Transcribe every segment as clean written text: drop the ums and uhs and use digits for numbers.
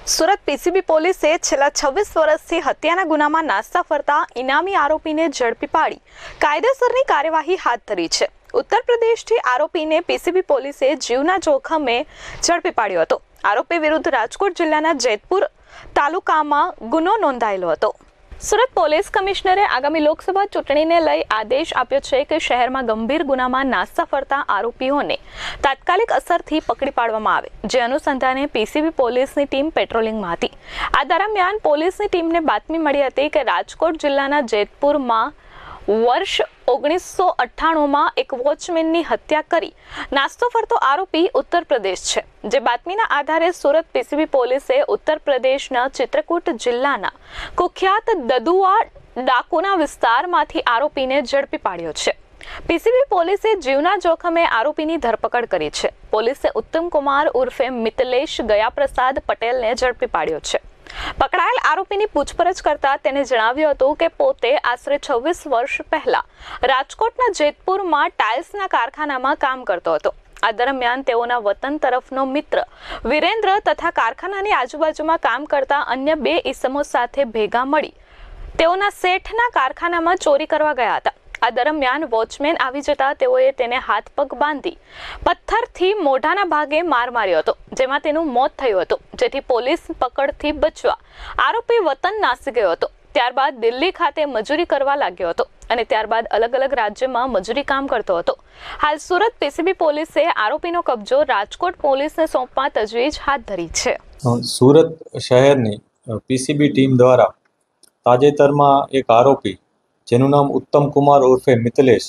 Surat PCB પોલીસે છેલ્લા 26 વર્ષથી હત્યાના ગુનામાં નાસ્તા ફરતા ઇનામી આરોપીને ઝડપી પાડી કાયદેસરની કાર્યવાહી હાથ ધરી છે। ઉત્તર પ્રદેશથી આરોપીને પીસીબી પોલીસે જીવના જોખમે ઝડપી પાડ્યો હતો। આરોપી વિરુદ્ધ રાજકોટ જિલ્લાના જેતપુર તાલુકામાં ગુનો નોંધાયેલો હતો। સુરત પોલીસ કમિશનરે આગામી લોકસભા ચૂંટણીને લઈ આદેશ આપ્યો છે કે શહેરમાં ગંભીર ગુનામાં નાસ્તા ફરતા આરોપીઓને તાત્કાલિક અસરથી પકડી પાડવામાં આવે, જે અનુસંધાને પીસીબી પોલીસની ટીમ પેટ્રોલિંગમાં હતી। આ દરમિયાન પોલીસની ટીમને બાતમી મળી હતી કે રાજકોટ જિલ્લાના જેતપુરમાં વર્ષ 1998માં એક વોચમેનની હત્યા કરી નાસ્તો ફરતો આરોપી ઉત્તર પ્રદેશ છે, જે બાતમીના આધારે સુરત પીસીબી પોલીસે ઉત્તર પ્રદેશના ચિત્રકૂટ જિલ્લાના કુખ્યાત દદુઆ ડાકુના વિસ્તારમાંથી આરોપીને ઝડપી પાડ્યો છે। પીસીબી પોલીસે જીવના જોખમે આરોપીની ધરપકડ કરી છે। પોલીસે ઉત્તમ કુમાર ઉર્ફે મિતલેશ ગયાપ્રસાદ પટેલને ઝડપી પાડ્યો છે। પકડાયેલ આરોપીની પૂછપરછ કરતા તેને જણાવ્યું હતું કે પોતે આશરે 26 વર્ષ પહેલા રાજકોટના જેતપુરમાં ટાઇલ્સના કારખાનામાં કામ કરતો હતો। આ દરમિયાન તેઓના વતન તરફનો મિત્ર વિરેન્દ્ર તથા કારખાનાની આજુબાજુમાં કામ કરતા અન્ય 2 ઈસમો સાથે ભેગા મળી તેઓના શેઠના કારખાનામાં ચોરી કરવા ગયા હતા। આ દરમિયાન વોચમેન આવી જતા તેઓએ તેને હાથ પગ બાંધી પથ્થરથી મોઢાના ભાગે માર માર્યો હતો, જેમાં તેનું મોત થયું હતું, જેથી પોલીસ પકડથી બચવા આરોપી વતન નાસી ગયો હતો। ત્યારબાદ દિલ્હી ખાતે મજૂરી કરવા લાગ્યો હતો અને ત્યારબાદ અલગ અલગ રાજ્યમાં મજૂરી કામ કરતો હતો। હાલ સુરત પીસીબી પોલીસે આરોપીનો કબજો રાજકોટ પોલીસને સોંપવા તજવીજ હાથ ધરી છે। સુરત શહેરની પીસીબી ટીમ દ્વારા તાજેતરમાં એક આરોપી જેનું નામ ઉત્તમ કુમાર ઉર્ફે મિતલેશ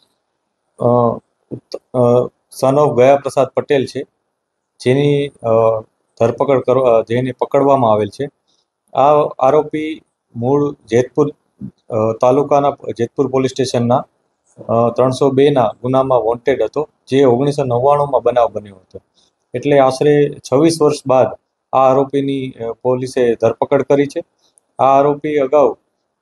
સન ઓફ ગયાપ્રસાદ પટેલ છે, જેની ધરપકડ કરવા જેને પકડવામાં આવેલ છે। આ આરોપી મૂળ જેતપુર તાલુકાના જેતપુર પોલીસ સ્ટેશનના 302ના ગુનામાં વોન્ટેડ હતો, જે 1999માં બનાવ બન્યો હતો। એટલે આશરે 26 વર્ષ બાદ આ આરોપીની પોલીસે ધરપકડ કરી છે। આ આરોપી અગાઉ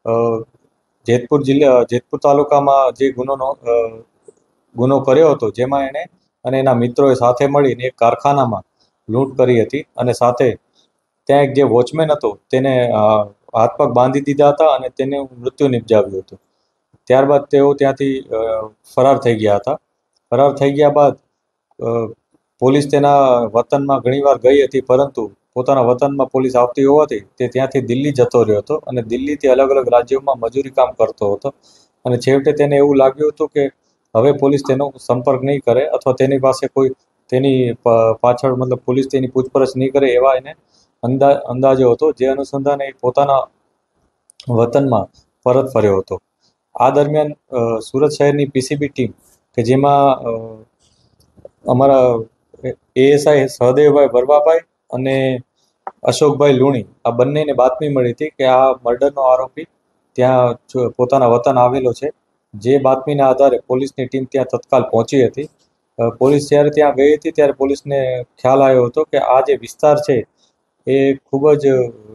જેતપુર તાલુકામાં જે ગુનો કર્યો હતો, જેમાં એણે અને એના મિત્રોએ સાથે મળીને એક કારખાનામાં લૂંટ કરી હતી અને સાથે ત્યાં એક જે વોચમેન હતો તેને હાથ પગ બાંધી દીધા હતા અને તેને મૃત્યુ નિપજાવ્યું હતું। ત્યારબાદ તેઓ ત્યાંથી ફરાર થઈ ગયા હતા। ફરાર થઈ ગયા બાદ પોલીસ તેના વતનમાં ઘણીવાર ગઈ હતી, પરંતુ પોતાના વતનમાં પોલીસ આવતી હોવાથી તે ત્યાંથી દિલ્હી જતો રહ્યો હતો અને દિલ્હીથી અલગ અલગ રાજ્યોમાં મજૂરી કામ કરતો હતો અને છેવટે તેને એવું લાગ્યું હતું કે હવે પોલીસ તેનો સંપર્ક નહીં કરે અથવા તેની પાસે કોઈ તેની પાછળ મતલબ પોલીસ તેની પૂછપરછ નહીં કરે એવા એને અંદાજો હતો, જે અનુસંધાને પોતાના વતનમાં પરત ફર્યો હતો। આ દરમિયાન સુરત શહેરની પીસીબી ટીમ કે જેમાં અમારા એએસઆઈ સહદેવભાઈ બરવાભાઈ અને અશોકભાઈ લુણી આ બંનેને બાતમી મળી હતી કે આ મર્ડરનો આરોપી ત્યાં પોતાના વતન આવેલો છે। જે બાતમીના આધારે પોલીસની ટીમ ત્યાં તત્કાલ પહોંચી હતી। પોલીસ જ્યારે ત્યાં ગઈ હતી ત્યારે પોલીસને ખ્યાલ આવ્યો હતો કે આ જે વિસ્તાર છે એ ખૂબ જ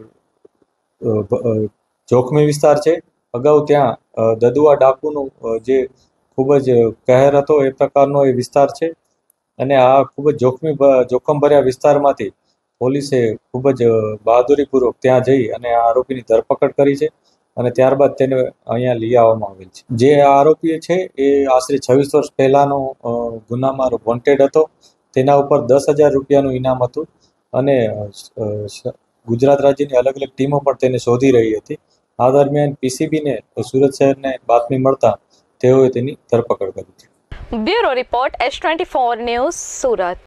જોખમી વિસ્તાર છે। અગાઉ ત્યાં દદુઆ ડાકુનું જે ખૂબ જ કહેર હતો એ પ્રકારનો એ વિસ્તાર છે અને આ ખૂબ જ જોખમભર્યા વિસ્તારમાંથી પોલીસે ખૂબ જ બહાદુરીપૂર્વક ત્યાં જઈ અને આ આરોપીની ધરપકડ કરી છે અને ત્યારબાદ તેને અહીંયા લઈ આવવામાં આવેલ છે। જે આ આરોપી છે એ આશરે 26 વર્ષ પહેલાનો ગુનામાં વોન્ટેડ હતો। તેના ઉપર 10,000 રૂપિયાનું ઇનામ હતું અને ગુજરાત રાજ્યની અલગ અલગ ટીમો પણ તેને શોધી રહી હતી। આ દરમિયાન પીસીબીને સુરત શહેરને બાતમી મળતા તેઓએ તેની ધરપકડ કરી છે। Bureau report S24 news Surat.